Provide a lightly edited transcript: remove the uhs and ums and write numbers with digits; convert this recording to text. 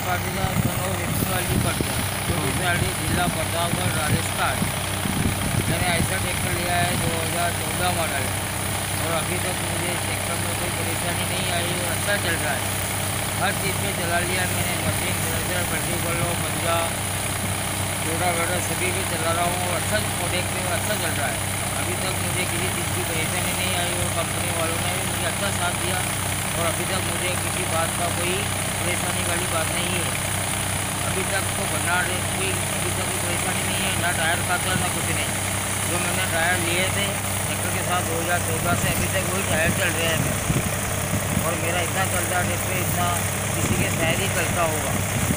पाटील सनो विश्वाली पटेल, छोटी जिला प्रतापगढ़ राजस्थान। मैंने ऐसा ट्रैक्टर लिया है 2014 मॉडल है और अभी तक मुझे ट्रैक्टर में कोई परेशानी नहीं आई और अच्छा चल रहा है। हर चीज़ पे चला लिया मैंने, मशीन थ्रेशर पल्टीकलो पंजा छोटा बड़ा सभी पे चला रहा हूँ और अच्छा प्रोडक्ट में अच्छा चल रहा है। अभी तक मुझे किसी चीज़ की परेशानी नहीं आई और कंपनी वालों ने भी मुझे अच्छा साथ दिया और अभी तक मुझे किसी बात का कोई परेशानी वाली बात नहीं है। अभी तक तो बनना कोई अभी तक कोई परेशानी नहीं है, ना टायर खाता ना कुछ नहीं। जो मैंने टायर लिए थे ट्रैक्टर के साथ 2014 से अभी तक वही टायर चल रहे हैं मेरे, और मेरा इतना चल रहा है ट्रैक्टर, इतना किसी के शायद ही चलता होगा।